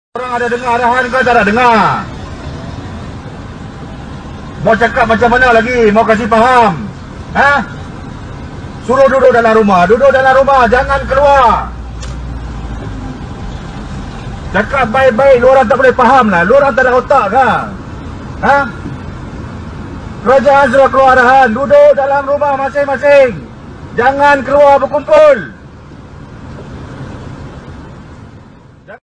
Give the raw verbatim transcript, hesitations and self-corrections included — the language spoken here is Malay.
Orang ada dengar arahan kau tak ada dengar? Mau cakap macam mana lagi? Mau kasih faham? Ha? Suruh duduk dalam rumah. Duduk dalam rumah. Jangan keluar. Cakap baik-baik. Lu orang tak boleh faham lah. Lu orang tak ada otak kan? Ha? Kerajaan sudah keluar arahan. Duduk dalam rumah masing-masing. Jangan keluar berkumpul.